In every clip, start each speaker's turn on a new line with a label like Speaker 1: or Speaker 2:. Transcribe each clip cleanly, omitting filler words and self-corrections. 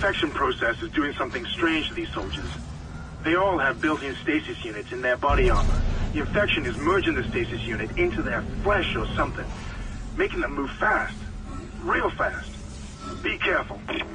Speaker 1: infection process is doing something strange to these soldiers. They all have built-in stasis units in their body armor. The infection is merging the stasis unit into their flesh or something, making them move fast. Real fast. Be careful.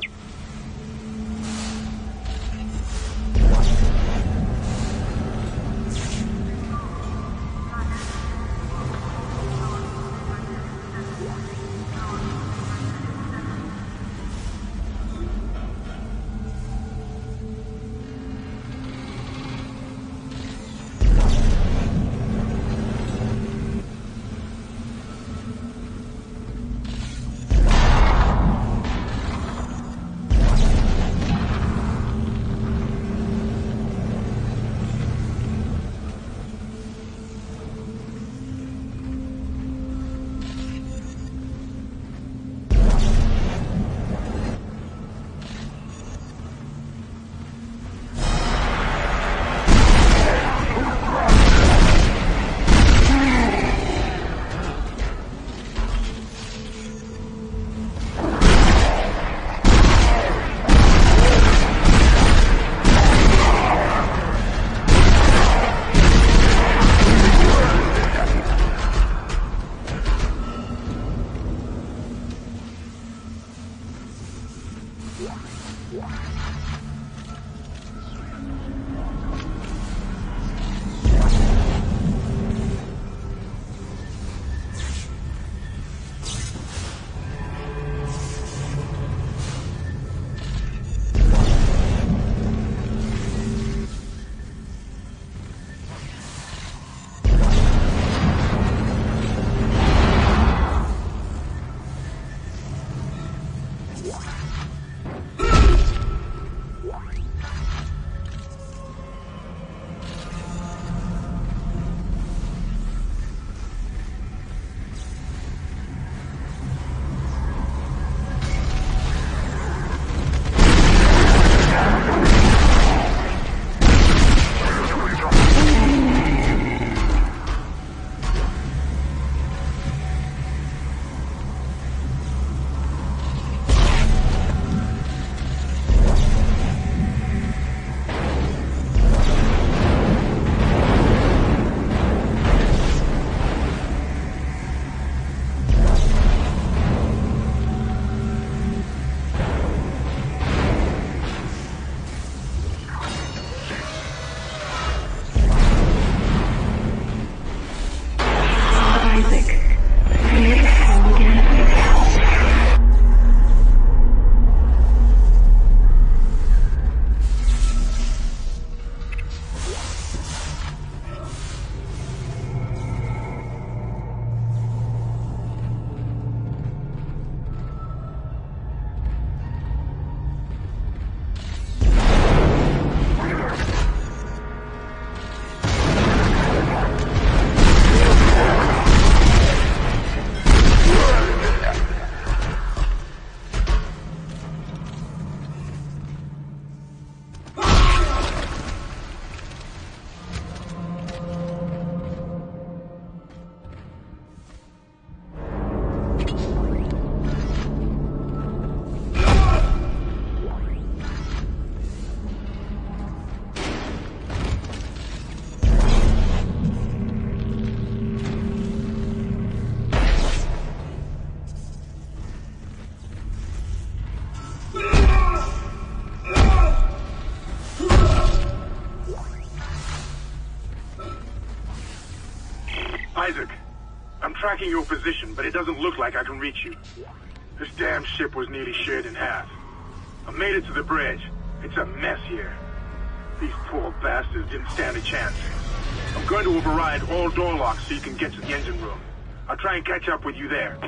Speaker 1: Isaac, I'm tracking your position, but it doesn't look like I can reach you. This damn ship was nearly shared in half. I made it to the bridge. It's a mess here. These poor bastards didn't stand a chance. I'm going to override all door locks so you can get to the engine room. I'll try and catch up with you there.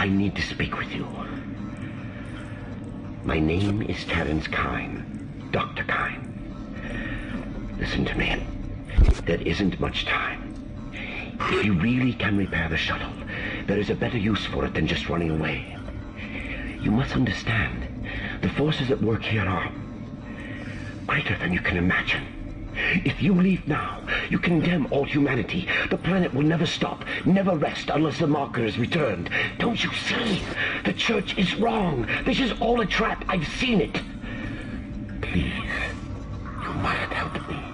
Speaker 2: I need to speak with you. My name is Terence Kyne, Dr. Kyne. Listen to me. There isn't much time. If you really can repair the shuttle, there is a better use for it than just running away. You must understand, the forces at work here are greater than you can imagine. If you leave now, you condemn all humanity. The planet will never stop, never rest unless the marker is returned. Don't you see? The church is wrong. This is all a trap. I've seen it. Please, you must help me.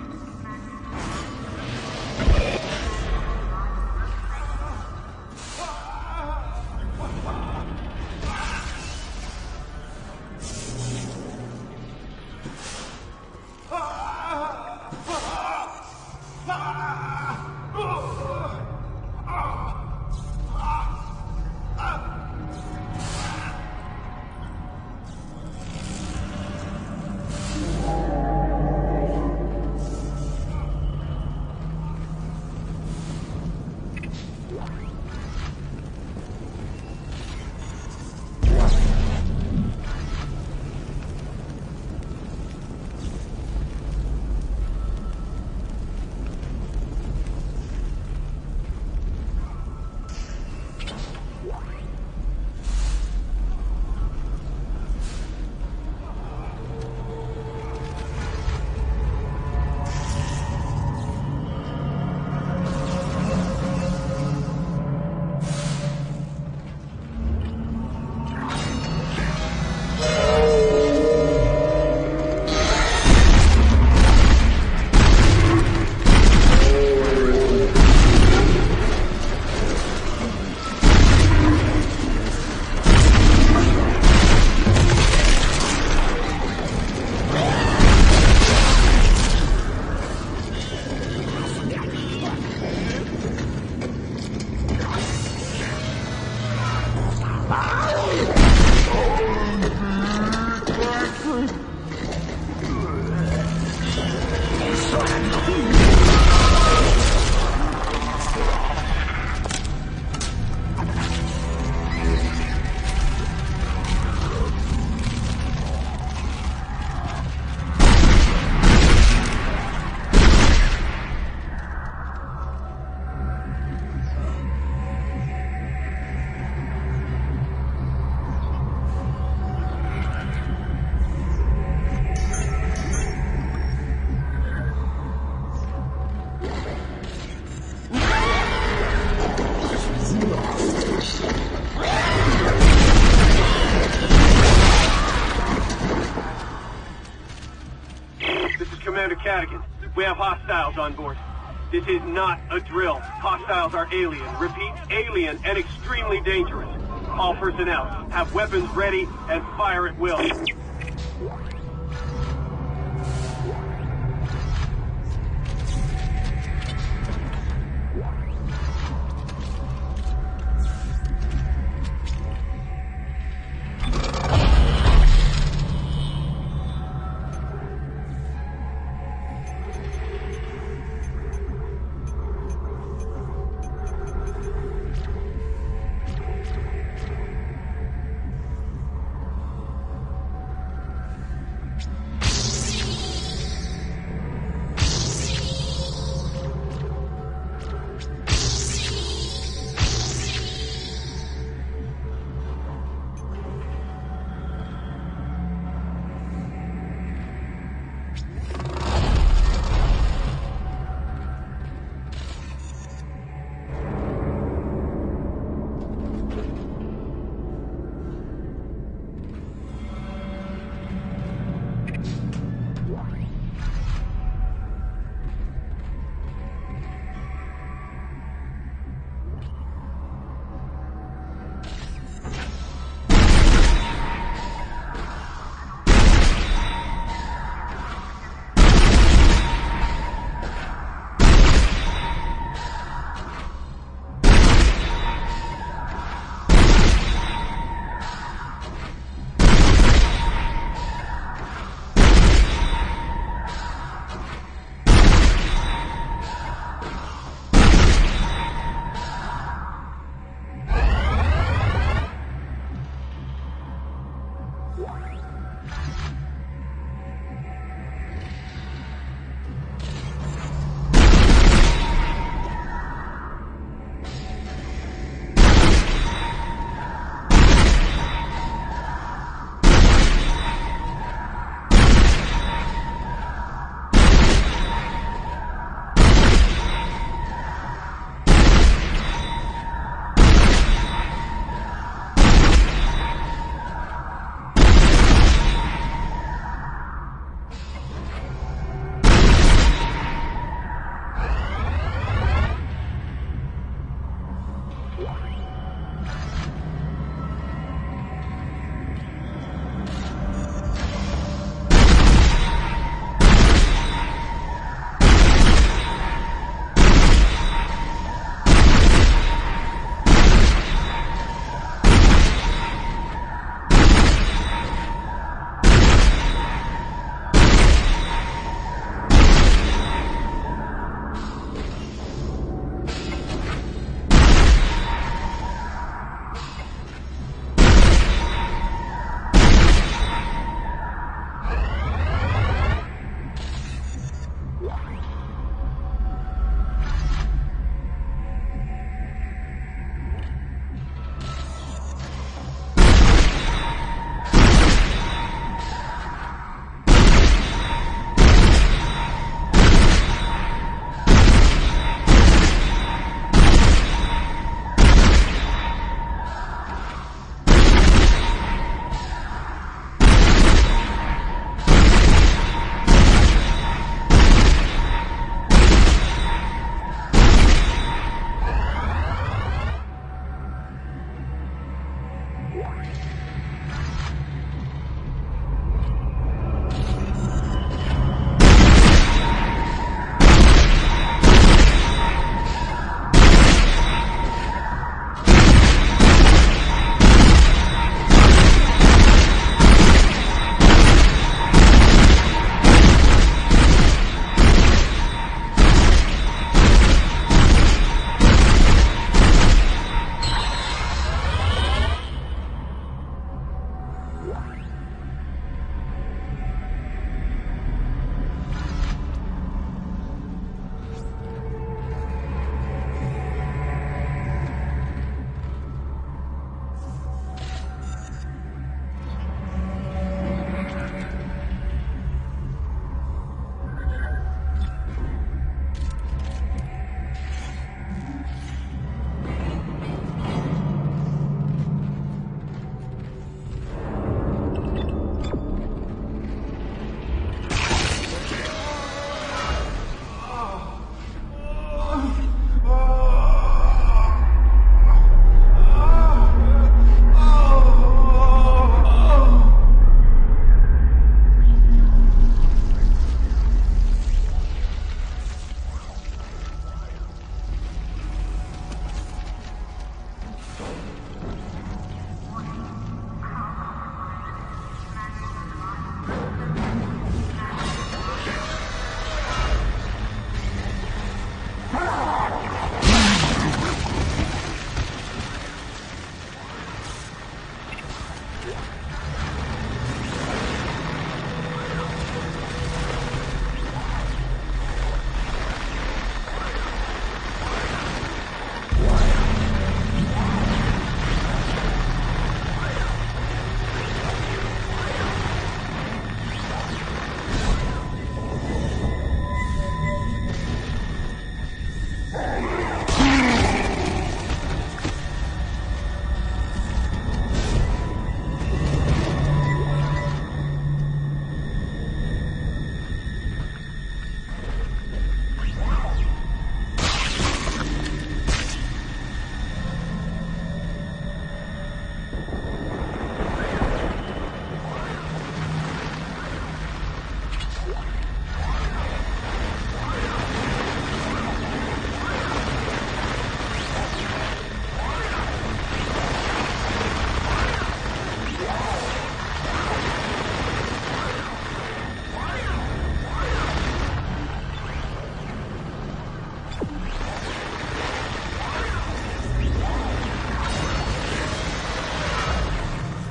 Speaker 3: We have hostiles on board. This is not a drill. Hostiles are alien. Repeat, alien and extremely dangerous. All personnel have weapons ready and fire at will.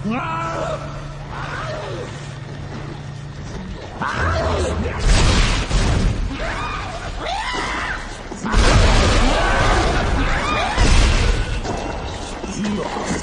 Speaker 4: No.